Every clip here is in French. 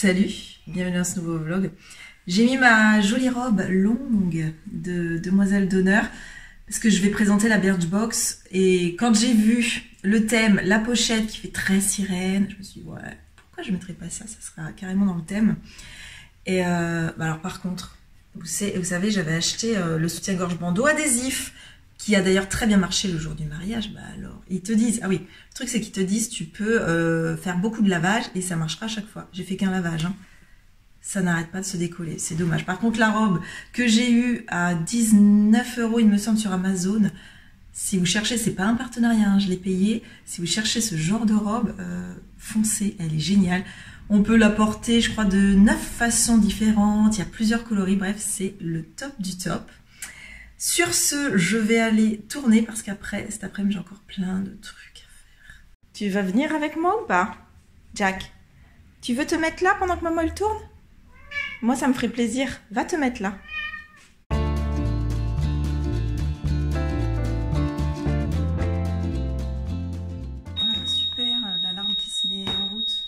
Salut, bienvenue dans ce nouveau vlog. J'ai mis ma jolie robe longue de demoiselle d'honneur parce que je vais présenter la Birchbox et quand j'ai vu le thème, la pochette qui fait très sirène, je me suis dit ouais, pourquoi je ne mettrais pas ça, ça sera carrément dans le thème. Et alors par contre, vous savez, j'avais acheté le soutien-gorge bandeau adhésif qui a d'ailleurs très bien marché le jour du mariage. Bah alors, ils te disent, ah oui, le truc c'est qu'ils te disent tu peux faire beaucoup de lavage et ça marchera à chaque fois. J'ai fait qu'un lavage, hein. Ça n'arrête pas de se décoller, c'est dommage. Par contre, la robe que j'ai eue à 19 €, il me semble, sur Amazon, si vous cherchez, c'est pas un partenariat, hein, je l'ai payé. Si vous cherchez ce genre de robe, foncez, elle est géniale. On peut la porter, je crois, de 9 façons différentes. Il y a plusieurs coloris, bref, c'est le top du top. Sur ce, je vais aller tourner parce qu'après, cet après-midi, j'ai encore plein de trucs à faire. Tu vas venir avec moi ou pas, Jack? Tu veux te mettre là pendant que maman elle tourne? Moi, ça me ferait plaisir. Va te mettre là. Voilà, super, l'alarme qui se met en route.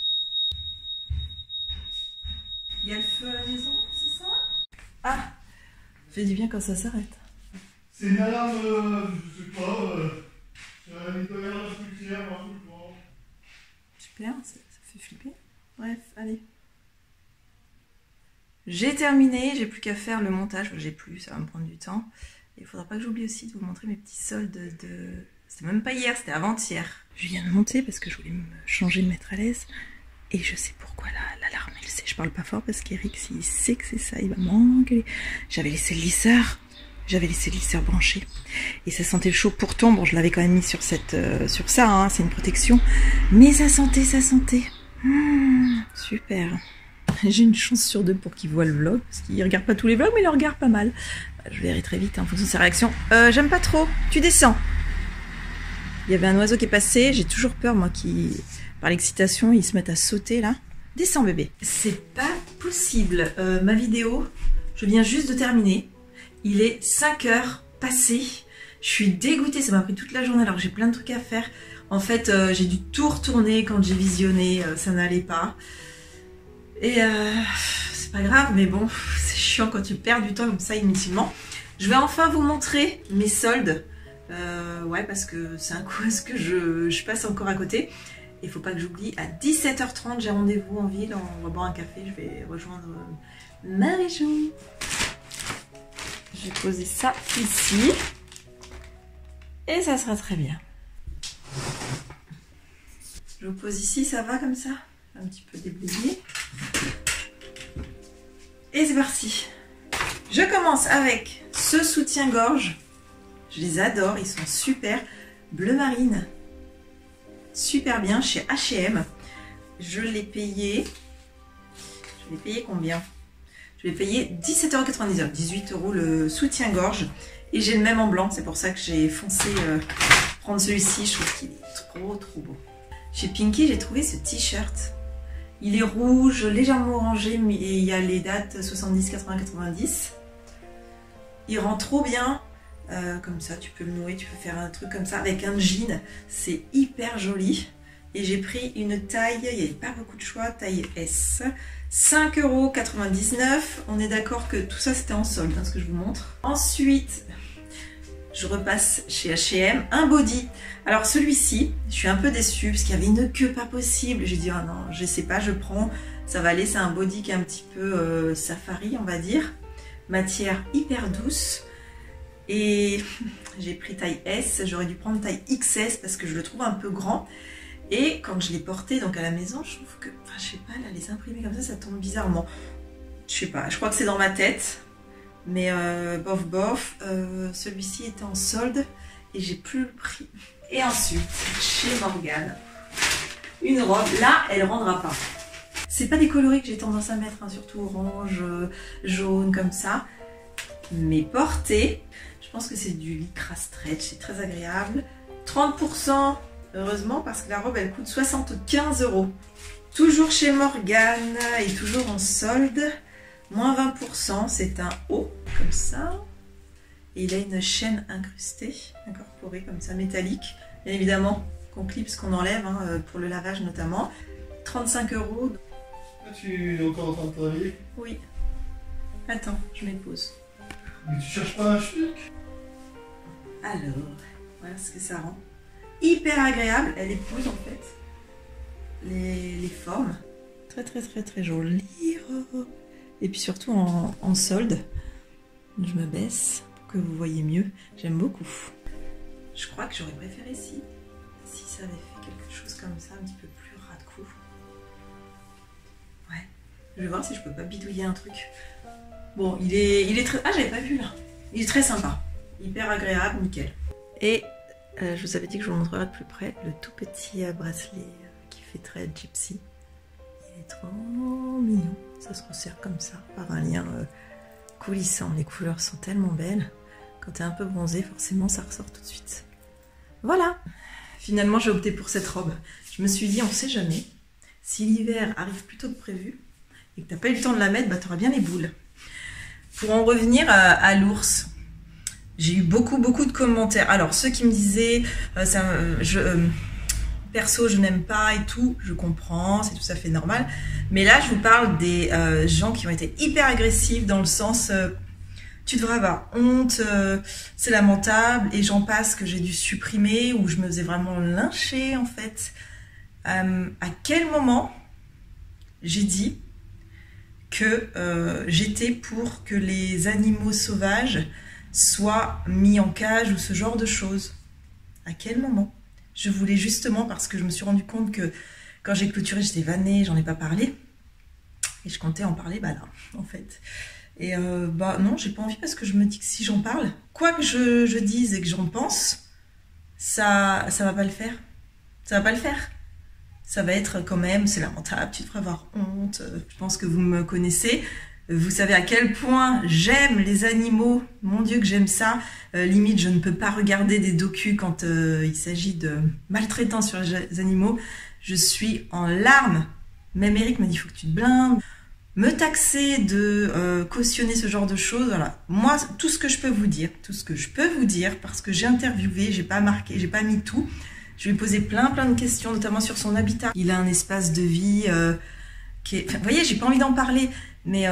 Il y a le feu à la maison, c'est ça? Ah, fait du bien quand ça s'arrête. C'est une alarme, je sais pas, c'est un nettoyage pulsaire, un truc. Super, ça fait flipper. Bref, allez. J'ai terminé, j'ai plus qu'à faire le montage. J'ai plus, ça va me prendre du temps. Et il faudra pas que j'oublie aussi de vous montrer mes petits soldes de... C'était même pas hier, c'était avant-hier. Je viens de monter parce que je voulais me changer, me mettre à l'aise. Et je sais pourquoi l'alarme, elle sait. Je parle pas fort parce qu'Eric, s'il sait que c'est ça, il va m'engueuler. J'avais laissé le lisseur. J'avais laissé le lisseur branché. Et ça sentait le chaud. Pourtant, bon, je l'avais quand même mis sur sur ça, hein, c'est une protection. Mais ça sentait, ça sentait. Super. J'ai une chance sur deux pour qu'il voit le vlog, parce qu'il regarde pas tous les vlogs, mais il le regarde pas mal. Je verrai très vite, hein, en fonction de ses réactions. J'aime pas trop. Tu descends. Il y avait un oiseau qui est passé. J'ai toujours peur, moi, par l'excitation, ils se mettent à sauter, là. Descends, bébé. C'est pas possible. Ma vidéo, je viens juste de terminer. Il est 5 h passé. Je suis dégoûtée. Ça m'a pris toute la journée, alors que j'ai plein de trucs à faire. En fait, j'ai dû tout retourner quand j'ai visionné. Ça n'allait pas. Et c'est pas grave, mais bon, c'est chiant quand tu perds du temps comme ça inutilement. Je vais enfin vous montrer mes soldes. Ouais, parce que c'est un quiz que je passe encore à côté. Il faut pas que j'oublie, à 17 h 30, j'ai rendez-vous en ville. On va boire un café, je vais rejoindre Marie-Jo. Je vais poser ça ici. Et ça sera très bien. Je vous pose ici, ça va comme ça? Un petit peu déblayé. Et c'est parti. Je commence avec ce soutien-gorge. Je les adore, ils sont super. Bleu marine. Super bien, chez H&M. Je l'ai payé... combien? Je l'ai payé 17,99 €. 18 € le soutien-gorge. Et j'ai le même en blanc, c'est pour ça que j'ai foncé prendre celui-ci. Je trouve qu'il est trop beau. Chez Pinky, j'ai trouvé ce t-shirt. Il est rouge, légèrement orangé, mais il y a les dates 70, 80, 90. Il rend trop bien. Comme ça, tu peux le nouer, tu peux faire un truc comme ça avec un jean. C'est hyper joli. Et j'ai pris une taille, il n'y avait pas beaucoup de choix, taille S. 5,99 €. On est d'accord que tout ça, c'était en solde, hein, ce que je vous montre. Ensuite, je repasse chez H&M, un body. Alors celui-ci, je suis un peu déçue parce qu'il y avait une queue pas possible. J'ai dit, oh non, je sais pas, je prends, ça va aller. C'est un body qui est un petit peu safari, on va dire. Matière hyper douce. Et j'ai pris taille S, j'aurais dû prendre taille XS parce que je le trouve un peu grand. Et quand je l'ai porté donc à la maison, je trouve que, enfin je sais pas, là les imprimer comme ça tombe bizarrement. Je sais pas, je crois que c'est dans ma tête. Mais bof, celui-ci était en solde et j'ai plus le prix. Et ensuite, chez Morgane, une robe, là elle rendra pas. C'est pas des coloris que j'ai tendance à mettre, hein, surtout orange, jaune comme ça. Mais portée, je pense que c'est du lycra stretch, c'est très agréable. 30%, heureusement, parce que la robe elle coûte 75 €. Toujours chez Morgane et toujours en solde. Moins 20%, c'est un haut, comme ça. Et il a une chaîne incrustée, incorporée comme ça, métallique. Bien évidemment, qu'on clipse, qu'on enlève, hein, pour le lavage notamment. 35 €. Ah, tu es encore en train de travailler? Oui. Attends, je mets pause. Mais tu cherches pas un schmuck? Alors, voilà ce que ça rend. Hyper agréable, elle épouse en fait les formes. Très très très très jolie. Et puis surtout en solde. Je me baisse pour que vous voyez mieux. J'aime beaucoup. Je crois que j'aurais préféré si ça avait fait quelque chose comme ça, un petit peu plus ras de cou. Ouais. Je vais voir si je peux pas bidouiller un truc. Bon, il est très... Ah, j'avais pas vu là. Il est très sympa. Hyper agréable, nickel. Et je vous avais dit que je vous montrerai de plus près le tout petit bracelet qui fait très gypsy. Il est trop mignon. Ça se resserre comme ça, par un lien coulissant. Les couleurs sont tellement belles. Quand tu es un peu bronzé, forcément, ça ressort tout de suite. Voilà. Finalement, j'ai opté pour cette robe. Je me suis dit, on sait jamais. Si l'hiver arrive plus tôt que prévu et que tu n'as pas eu le temps de la mettre, bah, tu auras bien les boules. Pour en revenir à l'ours, j'ai eu beaucoup de commentaires. Alors, ceux qui me disaient, perso, je n'aime pas et tout, je comprends, c'est tout à fait normal. Mais là, je vous parle des gens qui ont été hyper agressifs dans le sens, tu devrais avoir honte, c'est lamentable, et j'en passe que j'ai dû supprimer, où je me faisais vraiment lyncher en fait. À quel moment j'ai dit que j'étais pour que les animaux sauvages soient mis en cage ou ce genre de choses? À quel moment? Je voulais justement, parce que je me suis rendu compte que quand j'ai clôturé, j'étais vannée, j'en ai pas parlé. Et je comptais en parler, bah là, en fait. Et bah non, j'ai pas envie parce que je me dis que si j'en parle, quoi que je dise et que j'en pense, ça va pas le faire. Ça va pas le faire. Ça va être quand même, c'est lamentable, tu devrais avoir honte. Je pense que vous me connaissez. Vous savez à quel point j'aime les animaux. Mon Dieu que j'aime ça. Limite, je ne peux pas regarder des docus quand il s'agit de maltraitance sur les animaux. Je suis en larmes. Même Eric me dit, il faut que tu te blindes. Me taxer de cautionner ce genre de choses, voilà. Moi, tout ce que je peux vous dire, parce que j'ai interviewé, j'ai pas marqué, j'ai pas mis tout. Je lui ai posé plein de questions, notamment sur son habitat. Il a un espace de vie qui est... Enfin, vous voyez, j'ai pas envie d'en parler, mais...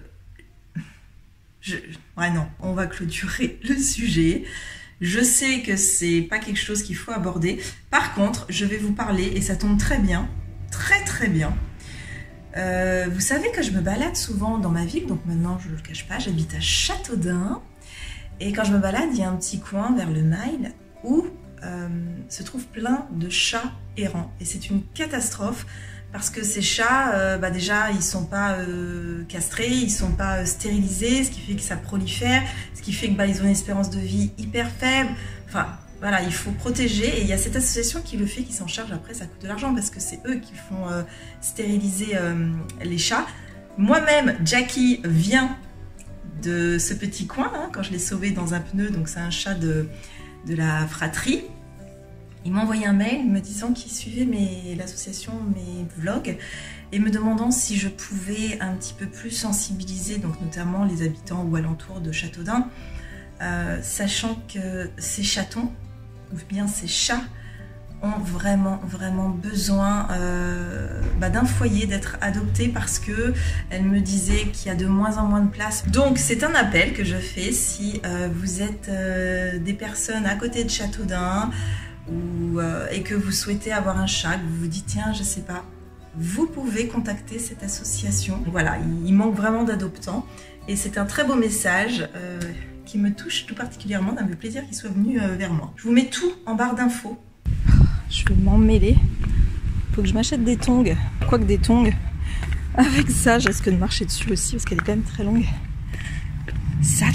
Ouais, non, on va clôturer le sujet. Je sais que c'est pas quelque chose qu'il faut aborder. Par contre, je vais vous parler, et ça tombe très bien, très bien. Vous savez que je me balade souvent dans ma ville, donc maintenant je ne le cache pas, j'habite à Châteaudun. Et quand je me balade, il y a un petit coin vers le Mail où se trouvent plein de chats errants. Et c'est une catastrophe parce que ces chats, bah déjà, ils ne sont pas castrés, ils ne sont pas stérilisés, ce qui fait que ça prolifère, ce qui fait que bah, ils ont une espérance de vie hyper faible. Enfin, voilà, il faut protéger. Et il y a cette association qui le fait, qui s'en charge. Après, ça coûte de l'argent parce que c'est eux qui font stériliser les chats. Moi-même, Jackie vient de ce petit coin, hein, quand je l'ai sauvé dans un pneu. Donc, c'est un chat de la fratrie. Il m'a envoyé un mail me disant qu'il suivait l'association, mes vlogs, et me demandant si je pouvais un petit peu plus sensibiliser, donc notamment les habitants ou alentours de Châteaudun, sachant que ces chatons, ou bien ces chats, ont vraiment besoin d'un foyer, d'être adoptés, parce que elle me disait qu'il y a de moins en moins de place. Donc c'est un appel que je fais si vous êtes des personnes à côté de Châteaudun, et que vous souhaitez avoir un chat, que vous vous dites tiens je sais pas, vous pouvez contacter cette association. Voilà, il manque vraiment d'adoptants et c'est un très beau message qui me touche tout particulièrement, ça me fait plaisir qu'il soit venu vers moi. Je vous mets tout en barre d'infos. Je vais m'en mêler, faut que je m'achète des tongs, quoique des tongs, avec ça je risque de marcher dessus aussi parce qu'elle est quand même très longue. Ça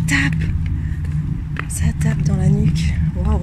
tape dans la nuque, waouh.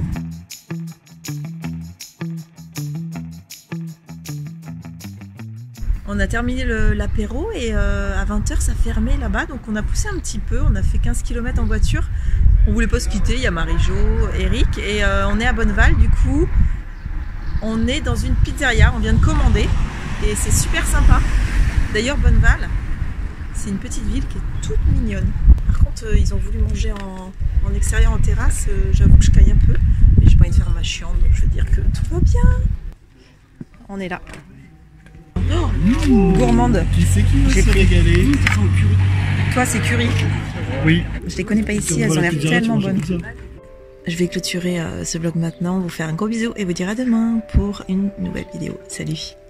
On a terminé l'apéro et à 20 h ça fermait là-bas, donc on a poussé un petit peu, on a fait 15 km en voiture. On voulait pas se quitter, il y a Marie-Jo, Eric, et on est à Bonneval, du coup on est dans une pizzeria, on vient de commander et c'est super sympa. D'ailleurs Bonneval, c'est une petite ville qui est toute mignonne. Par contre ils ont voulu manger en extérieur, en terrasse, j'avoue que je caille un peu, mais j'ai pas envie de faire ma chiante, donc je veux dire que tout va bien. On est là. Gourmande. Qui c'est qui va se régaler? Toi, c'est curry. Oui. Je les connais pas ici, elles ont l'air tellement bonnes. Je vais clôturer ce vlog maintenant, vous faire un gros bisou et vous dire à demain pour une nouvelle vidéo. Salut!